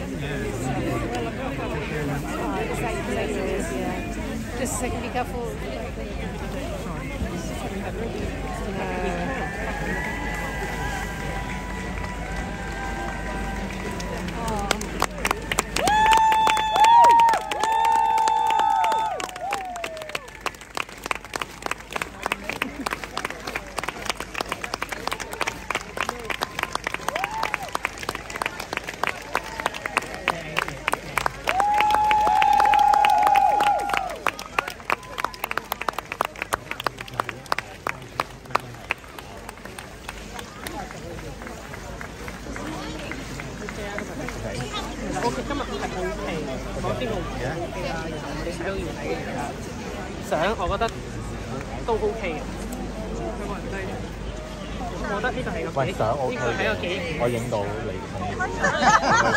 Just be careful. 我今日係 OK， 嗰啲路 OK 啦，你睇到要睇嘅嘢啦。相我覺得都 OK 嘅，香港人都係，我覺得呢個係個幾，呢個係一個幾， 我影到你。